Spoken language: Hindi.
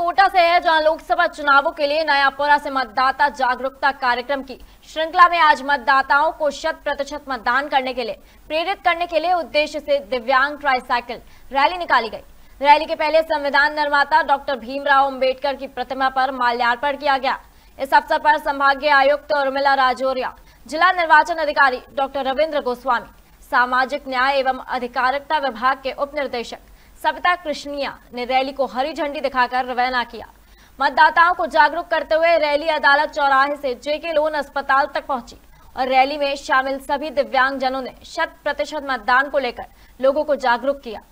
कोटा से है, जहां लोकसभा चुनावों के लिए नयापुरा से मतदाता जागरूकता कार्यक्रम की श्रृंखला में आज मतदाताओं को 100% मतदान करने के लिए प्रेरित करने के लिए उद्देश्य से दिव्यांग ट्राईसाइकिल रैली निकाली गई। रैली के पहले संविधान निर्माता डॉक्टर भीमराव अंबेडकर की प्रतिमा पर माल्यार्पण किया गया। इस अवसर पर संभागीय आयुक्त उर्मिला राजौरिया, जिला निर्वाचन अधिकारी डॉक्टर रविंद्र गोस्वामी, सामाजिक न्याय एवं अधिकारिता विभाग के उप निदेशक सविता कृष्णिया ने रैली को हरी झंडी दिखाकर रवाना किया। मतदाताओं को जागरूक करते हुए रैली अदालत चौराहे से जेके लोन अस्पताल तक पहुंची और रैली में शामिल सभी दिव्यांगजनों ने 100% मतदान को लेकर लोगों को जागरूक किया।